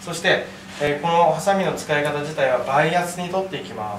そして、このハサミの使い方自体はバイアスに取っていきます。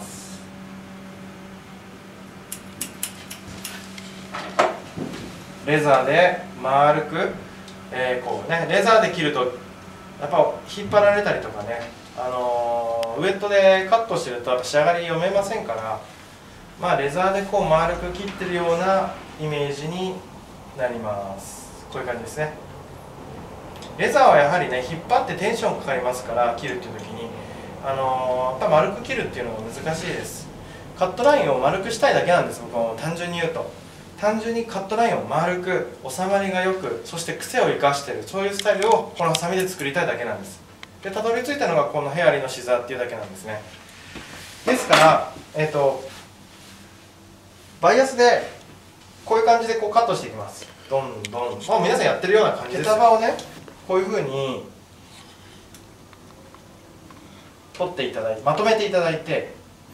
レザーで丸く、こうね、レザーで切るとやっぱ引っ張られたりとかね、ウエットでカットしてるとやっぱ仕上がり読めませんから、まあ、レザーでこう丸く切ってるようなイメージになります。こういう感じですね。レザーはやはりね、引っ張ってテンションかかりますから、切るっていう時にやっぱ丸く切るっていうのが難しいです。カットラインを丸くしたいだけなんです。僕は単純に言うと、単純にカットラインを丸く、収まりがよく、そして癖を生かしている、そういうスタイルをこのハサミで作りたいだけなんです。で、たどり着いたのがこのヘアリーのシザーっていうだけなんですね。ですからバイアスでこういう感じでこうカットしていきます。どんどん、もう皆さんやってるような感じです。毛束をね、こういうふうに取っていただいて、まとめていただいて、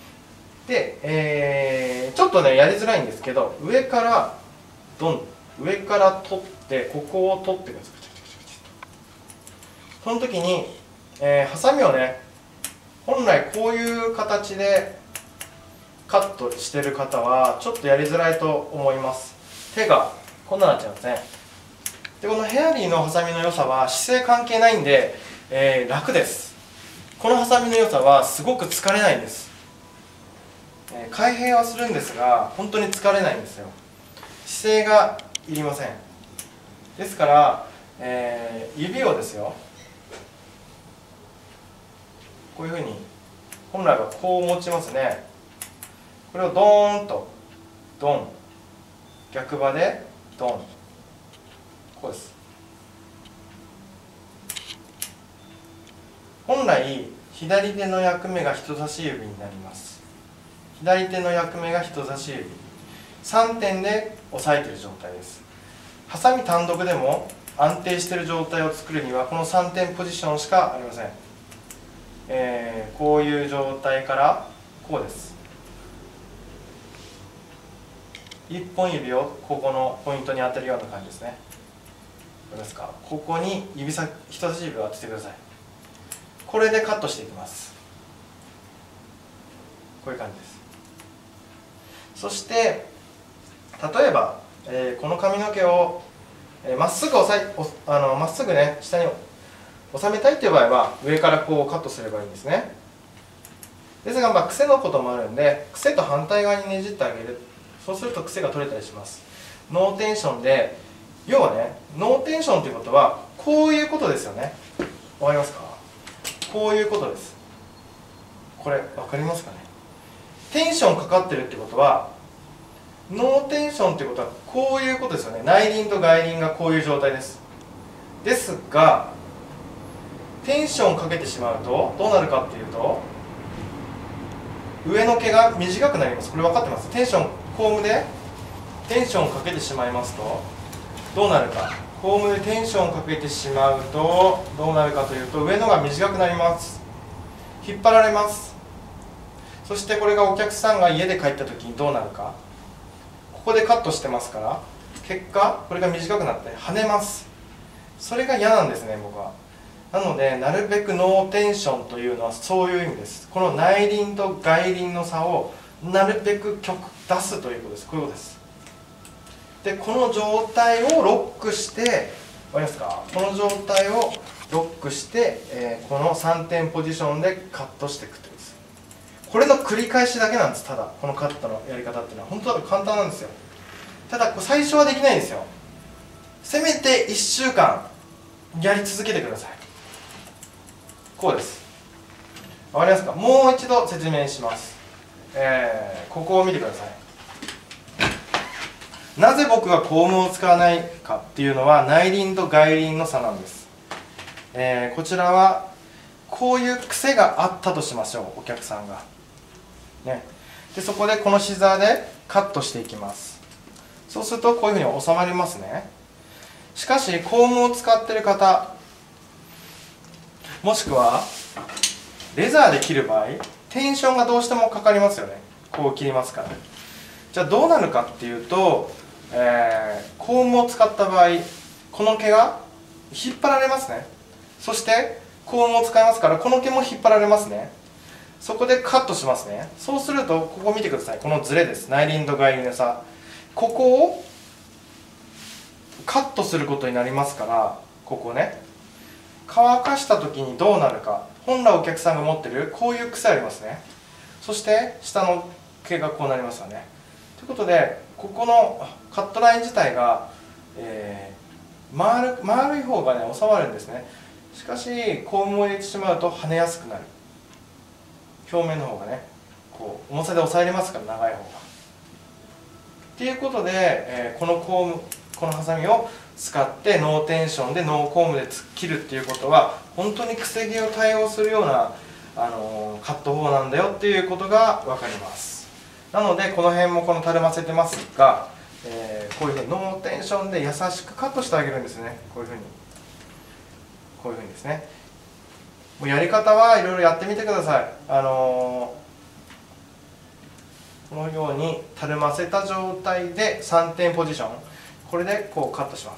で、ちょっとねやりづらいんですけど、上から上から取って、ここを取ってください。その時に、ハサミをね、本来こういう形でカットしてる方はちょっとやりづらいと思います。手がこんなになっちゃうんですね。で、このヘアリーのハサミの良さは姿勢関係ないんで、楽です。このハサミの良さはすごく疲れないんです。開閉はするんですが本当に疲れないんですよ。姿勢がいりません。ですから、指をですよ、こういうふうに本来はこう持ちますね。これをドーンとドン、逆刃でドン、こうです。本来左手の役目が人差し指になります。左手の役目が人差し指、3点で押さえている状態です。ハサミ単独でも安定している状態を作るにはこの3点ポジションしかありません。こういう状態からこうです。1本指をここのポイントに当てるような感じですね。どうですか。ここに人差し指を当ててください。これでカットしていきます。こういう感じです。そして例えば、この髪の毛をまっすぐまっすぐね下に収めたいという場合は上からこうカットすればいいんですね。ですが、まあ、癖のこともあるんで、癖と反対側にねじってあげる。そうすると癖が取れたりします。ノーテンションで、要はね、ノーテンションということはこういうことですよね。わかりますか。こういうことです。これ分かりますかね。テンションかかってるってことは、ノーテンションってことはこういうことですよね。内輪と外輪がこういう状態です。ですが、テンションかけてしまうとどうなるかっていうと、上の毛が短くなります。これ分かってます。テンション、コームでテンションかけてしまいますとどうなるか。コームでテンションかけてしまうとどうなるかというと、上のが短くなります。引っ張られます。そしてこれがお客さんが家で帰った時にどうなるか。ここでカットしてますから、結果これが短くなって跳ねます。それが嫌なんですね、僕は。なので、なるべくノーテンションというのはそういう意味です。この内輪と外輪の差をなるべく出すということです。こういうことです。で、この状態をロックして、わかりますか。この状態をロックして、この3点ポジションでカットしていくということです。これの繰り返しだけなんです。ただこのカットのやり方っていうのは本当は簡単なんですよ。ただ最初はできないんですよ。せめて1週間やり続けてください。こうです。わかりますか。もう一度説明します。ここを見てください。なぜ僕がコームを使わないかっていうのは内輪と外輪の差なんです。こちらはこういう癖があったとしましょう。お客さんがね。で、そこでこのシザーでカットしていきます。そうするとこういうふうに収まりますね。しかしコームを使っている方、もしくはレザーで切る場合、テンションがどうしてもかかりますよね。こう切りますから。じゃあどうなるかっていうと、コームを使った場合、この毛が引っ張られますね。そしてコームを使いますから、この毛も引っ張られますね。そこでカットしますね。そうするとここ見てください。このズレです。内輪と外輪の差、ここをカットすることになりますから、ここね、乾かした時にどうなるか。本来お客さんが持ってるこういう癖ありますね。そして下の毛がこうなりますよね。ということで、ここのカットライン自体が、丸い方がね収まるんですね。しかしコームを入れてしまうと跳ねやすくなる。表面の方がねこう重さで抑えれますから、長い方が。っていうことで、このハサミを使ってノーテンションでノーコームで切るっていうことは、本当にくせ毛を対応するような、カット法なんだよっていうことが分かります。なのでこの辺もたるませてますが、こういうふうにノーテンションで優しくカットしてあげるんですね。こういうふうにですね。もうやり方はいろいろやってみてください。このようにたるませた状態で3点ポジション、これでこうカットします。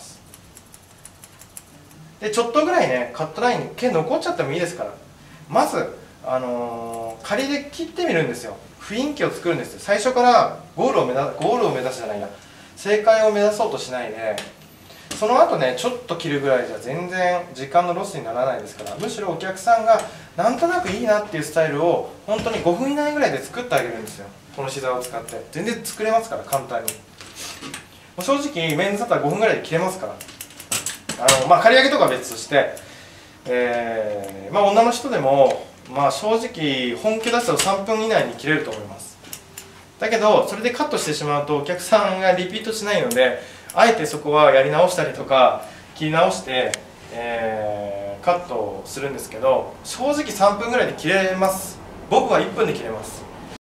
でちょっとぐらいねカットラインに毛残っちゃってもいいですから、まず、仮で切ってみるんですよ。雰囲気を作るんですよ。最初からゴールを目指すじゃないな、正解を目指そうとしないで、その後ねちょっと切るぐらいじゃ全然時間のロスにならないですから、むしろお客さんがなんとなくいいなっていうスタイルを本当に5分以内ぐらいで作ってあげるんですよ。このシザーを使って全然作れますから、簡単に。正直メンズだったら5分ぐらいで切れますから、刈り上げとかは別として、女の人でも、正直本気出すと3分以内に切れると思います。だけどそれでカットしてしまうとお客さんがリピートしないので、あえてそこはやり直したりとか切り直して、カットをするんですけど、正直3分ぐらいで切れます。僕は1分で切れます。